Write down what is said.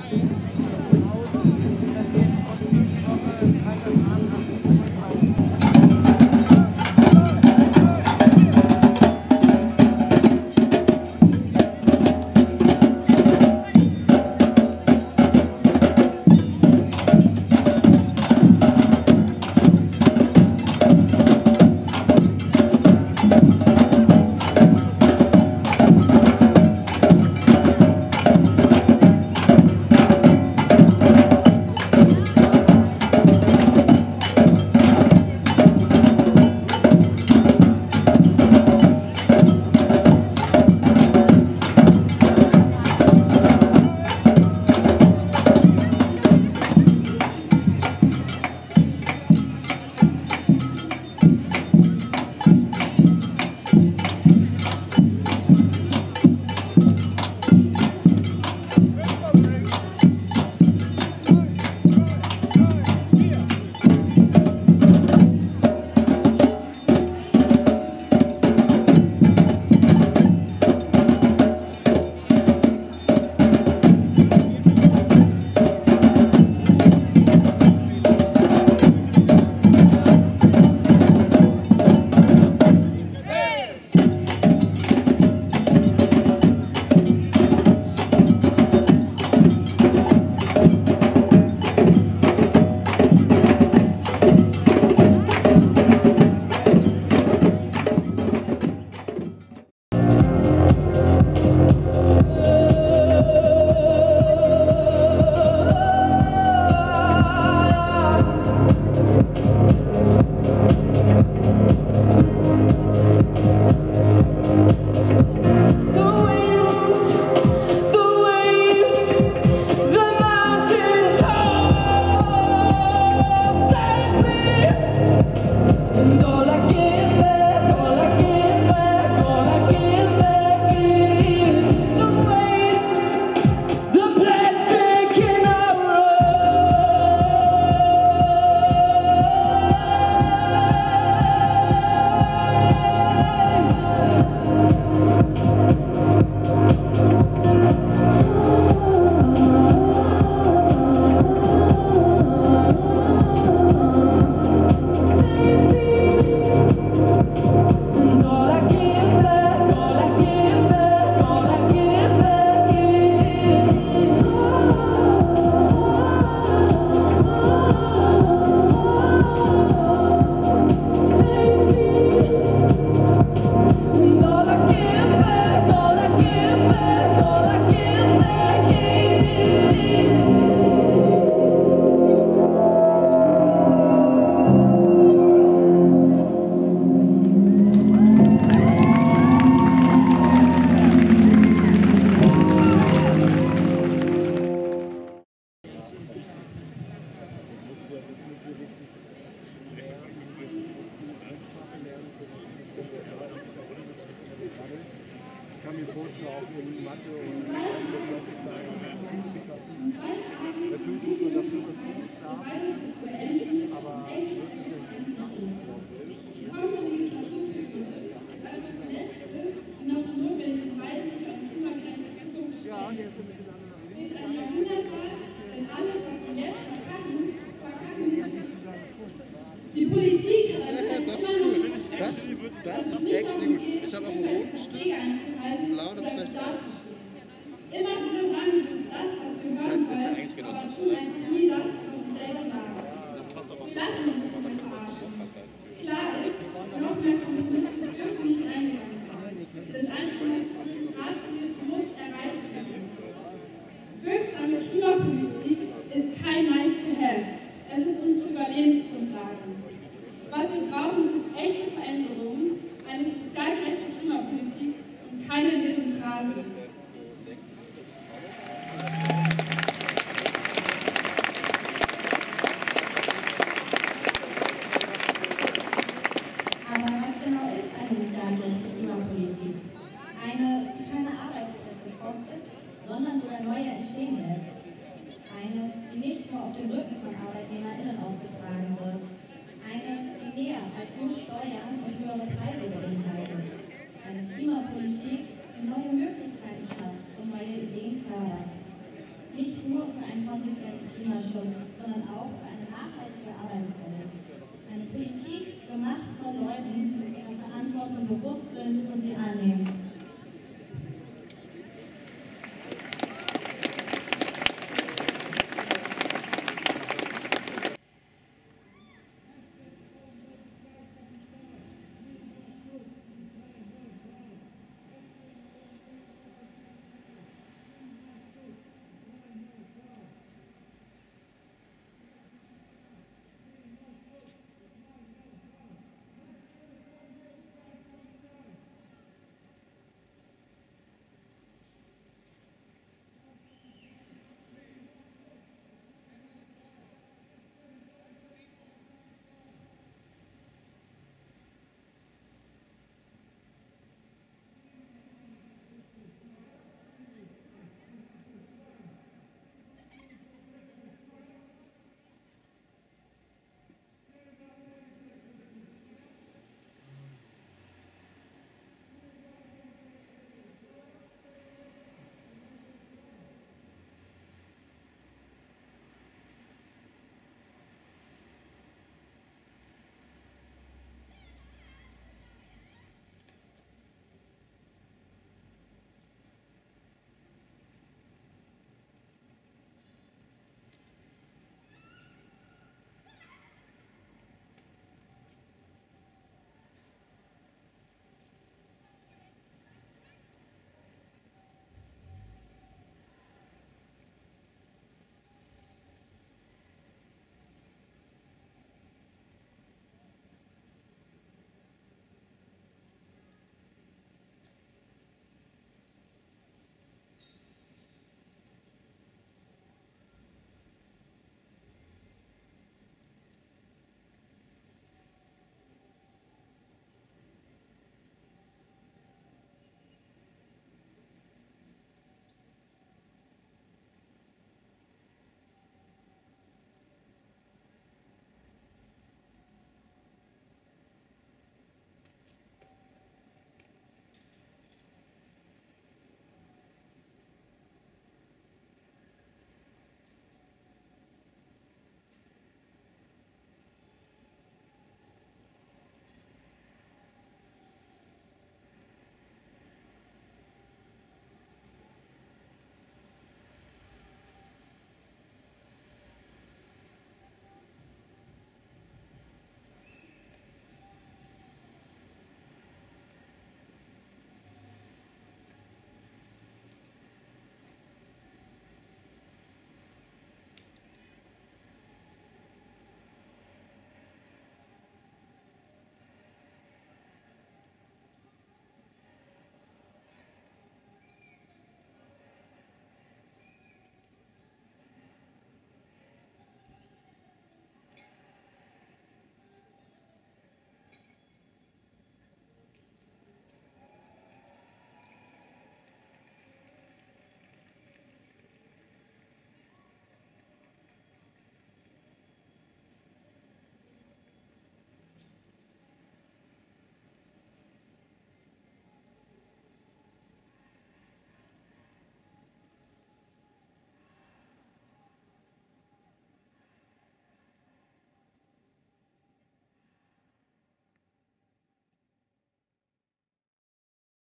Die Politik hat das ist gut. Das ist echt gut. Ich habe auch einen roten Stift, einen blauen und vielleicht auch. Immer wieder sagen sie uns das, was wir hören wollen, aber tun eigentlich nie das, was sie selber sagen. Sie lassen uns nicht verarschen. Klar ist, noch mehr Kompromisse dürfen nicht eingegangen werden. Das 1,5-Grad-Ziel muss erreicht werden. Wirksame Klimapolitik ist kein nice to have. Es ist unsere Überlebensgrundlage. Was wir brauchen, sind echte Veränderungen, eine sozialgerechte Klimapolitik und keine leeren Phrasen. Aber was genau ist eine sozialgerechte Klimapolitik? Eine, die keine Arbeitsplätze kostet, sondern sogar neue entstehen lässt. Eine, die nicht nur auf dem Rücken von ArbeitnehmerInnen ausgetragen wird. Eine, die mehr als nur Steuern und höhere Preise beinhaltet. Eine Klimapolitik, die neue Möglichkeiten schafft und neue Ideen fördert. Nicht nur für konsequenten Klimaschutz, sondern auch für eine nachhaltige Arbeitswelt. Eine Politik,